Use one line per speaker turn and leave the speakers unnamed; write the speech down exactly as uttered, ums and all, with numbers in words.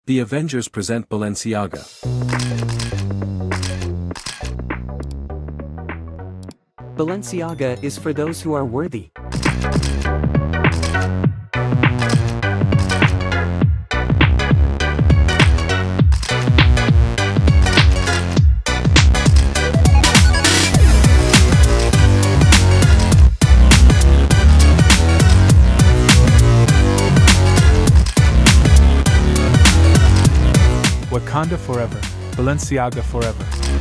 The Avengers present Balenciaga.
Balenciaga is for those who are worthy.
Wakanda forever, Balenciaga forever.